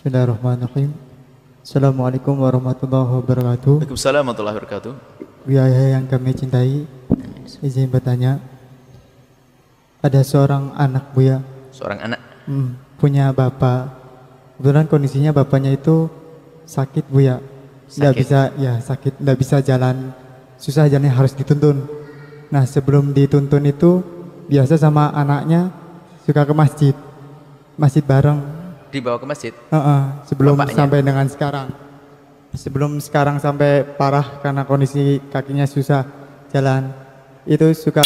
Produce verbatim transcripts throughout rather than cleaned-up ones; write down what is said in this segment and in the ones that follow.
Bismillahirrahmanirrahim. Assalamualaikum warahmatullahi wabarakatuh. Waalaikumsalam warahmatullahi wabarakatuh. Buya yang kami cintai, izin bertanya. Ada seorang anak Buya, Seorang anak hmm, punya bapak. Kebetulan kondisinya bapaknya itu sakit Buya, tidak Sakit. bisa, ya sakit, tidak bisa jalan, susah jalannya, harus dituntun. Nah sebelum dituntun itu biasa sama anaknya suka ke masjid, masjid bareng. dibawa ke masjid. Uh-uh, sebelum Bapaknya? sampai dengan sekarang, sebelum sekarang sampai parah karena kondisi kakinya susah jalan, itu suka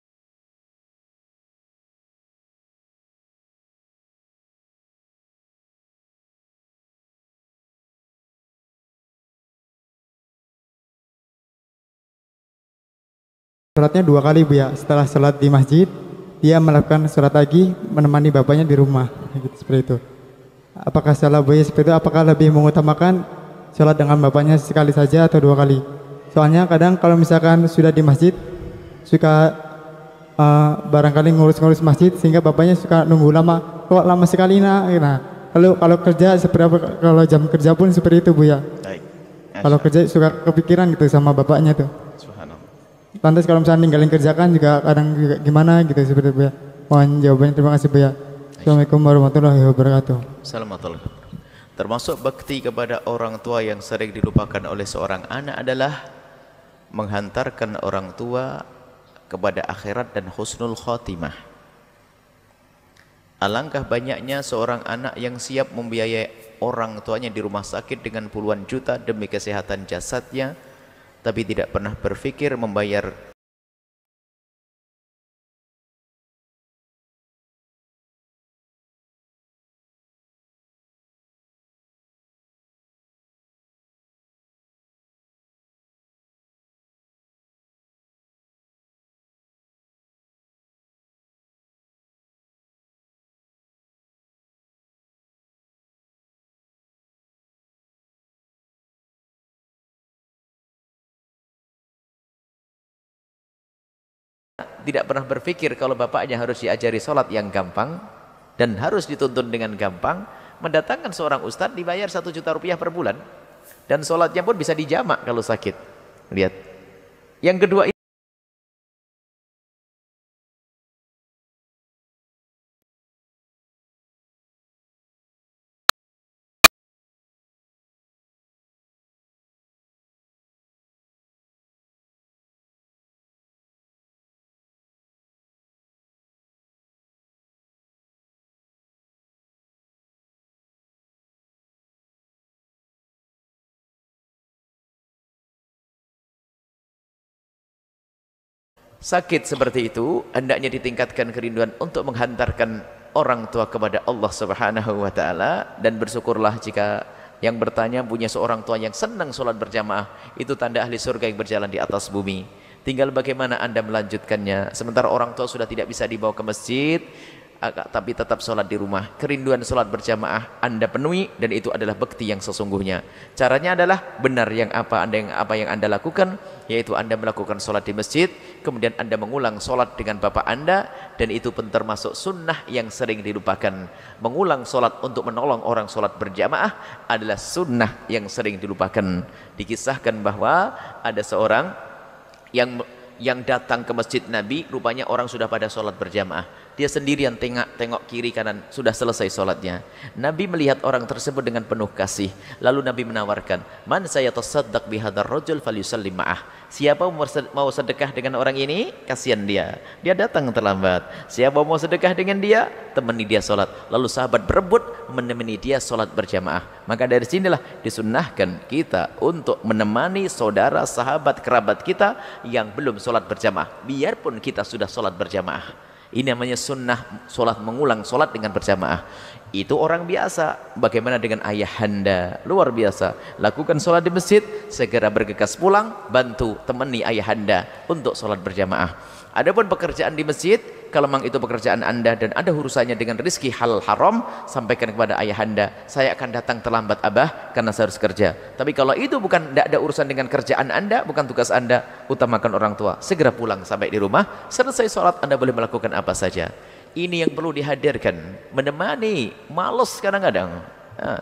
sholatnya dua kali Bu ya. Setelah sholat di masjid, dia melakukan sholat lagi menemani bapaknya di rumah, gitu, seperti itu. Apakah salah Bu ya seperti itu? Apakah lebih mengutamakan sholat dengan bapaknya sekali saja atau dua kali? Soalnya kadang kalau misalkan sudah di masjid suka uh, barangkali ngurus-ngurus masjid sehingga bapaknya suka nunggu lama. Kok lama sekali nak? Nah, kalau kalau kerja seperti apa? Kalau jam kerja pun seperti itu Bu ya. Baik. Kalau kerja suka kepikiran gitu sama bapaknya tuh. Subhanallah. Lantas kalau misalnya ninggalin kerjakan juga kadang juga gimana gitu seperti itu Bu ya. Mohon jawabannya, terima kasih Bu ya. Assalamualaikum warahmatullahi wabarakatuh. Assalamualaikum. Termasuk bakti kepada orang tua yang sering dilupakan oleh seorang anak adalah menghantarkan orang tua kepada akhirat dan husnul khotimah. Alangkah banyaknya seorang anak yang siap membiayai orang tuanya di rumah sakit dengan puluhan juta demi kesehatan jasadnya, tapi tidak pernah berpikir membayar tidak pernah berpikir kalau bapaknya harus diajari sholat yang gampang dan harus dituntun dengan gampang, mendatangkan seorang ustadz dibayar satu juta rupiah per bulan dan sholatnya pun bisa dijamak kalau sakit. Lihat. Yang kedua, sakit seperti itu hendaknya ditingkatkan kerinduan untuk menghantarkan orang tua kepada Allah Subhanahu wa taala, dan bersyukurlah jika yang bertanya punya seorang tua yang senang sholat berjamaah. Itu tanda ahli surga yang berjalan di atas bumi. Tinggal bagaimana Anda melanjutkannya. Sementara orang tua sudah tidak bisa dibawa ke masjid, tapi tetap sholat di rumah. Kerinduan sholat berjamaah Anda penuhi, dan itu adalah bakti yang sesungguhnya. Caranya adalah benar yang apa Anda yang apa yang Anda lakukan, yaitu Anda melakukan sholat di masjid, kemudian Anda mengulang sholat dengan bapak Anda, dan itu pun termasuk sunnah yang sering dilupakan. Mengulang sholat untuk menolong orang sholat berjamaah adalah sunnah yang sering dilupakan. Dikisahkan bahwa ada seorang yang yang datang ke masjid Nabi, rupanya orang sudah pada sholat berjamaah. Dia sendirian tengok, tengok kiri kanan, sudah selesai sholatnya. Nabi melihat orang tersebut dengan penuh kasih. Lalu Nabi menawarkan, man saya tasaddaq bihadar rajul falyusallim ma'ah. Siapa mau sedekah dengan orang ini, kasihan dia, dia datang terlambat. Siapa mau sedekah dengan dia, temani dia sholat. Lalu sahabat berebut menemani dia sholat berjamaah. Maka dari sinilah disunnahkan kita untuk menemani saudara, sahabat, kerabat kita yang belum sholat berjamaah, biarpun kita sudah sholat berjamaah. Ini namanya sunnah sholat, mengulang sholat dengan berjamaah. Itu orang biasa. Bagaimana dengan ayahanda? Luar biasa. Lakukan sholat di masjid, segera bergegas pulang, bantu temani ayahanda untuk sholat berjamaah. Adapun pekerjaan di masjid, kalau memang itu pekerjaan Anda dan ada urusannya dengan rizki halal haram, sampaikan kepada ayahanda, saya akan datang terlambat abah karena saya harus kerja. Tapi kalau itu bukan, tidak ada urusan dengan kerjaan Anda, bukan tugas Anda, utamakan orang tua. Segera pulang sampai di rumah, selesai sholat Anda boleh melakukan apa saja. Ini yang perlu dihadirkan, menemani, males kadang-kadang. Nah,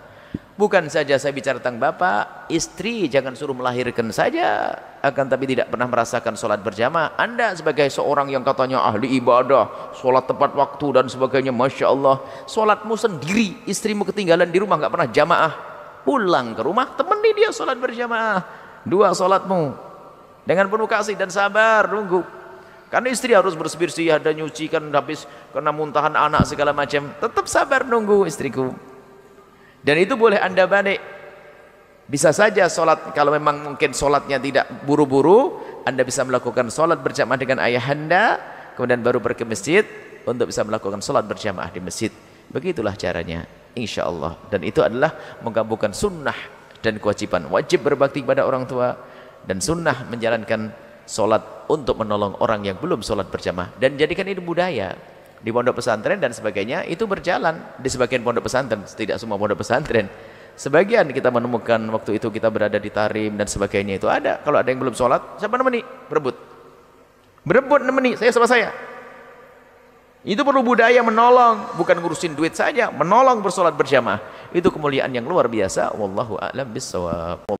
Bukan saja saya bicara tentang bapak, istri jangan suruh melahirkan saja, akan tapi tidak pernah merasakan sholat berjamaah. Anda sebagai seorang yang katanya ahli ibadah, sholat tepat waktu dan sebagainya, Masya Allah, sholatmu sendiri, istrimu ketinggalan di rumah nggak pernah jamaah, pulang ke rumah temani dia sholat berjamaah, dua sholatmu dengan penuh kasih dan sabar, nunggu. Karena istri harus bersih-bersih, ada nyuci kan habis kena muntahan anak segala macam, tetap sabar nunggu istriku. Dan itu boleh Anda balik. Bisa saja sholat, kalau memang mungkin sholatnya tidak buru-buru, Anda bisa melakukan sholat berjamaah dengan ayahanda, kemudian baru pergi ke masjid untuk bisa melakukan sholat berjamaah di masjid. Begitulah caranya, insya Allah. Dan itu adalah menggabungkan sunnah dan kewajiban. Wajib berbakti kepada orang tua, dan sunnah menjalankan sholat untuk menolong orang yang belum sholat berjamaah. Dan jadikan itu budaya. Di pondok pesantren dan sebagainya itu berjalan. Di sebagian pondok pesantren, tidak semua pondok pesantren, sebagian kita menemukan waktu itu kita berada di Tarim dan sebagainya, itu ada, kalau ada yang belum sholat, siapa nemeni? Berebut berebut nemeni, saya sama saya. Itu perlu budaya menolong, bukan ngurusin duit saja, menolong bersolat berjamaah. Itu kemuliaan yang luar biasa. Wallahu a'lam bissawab.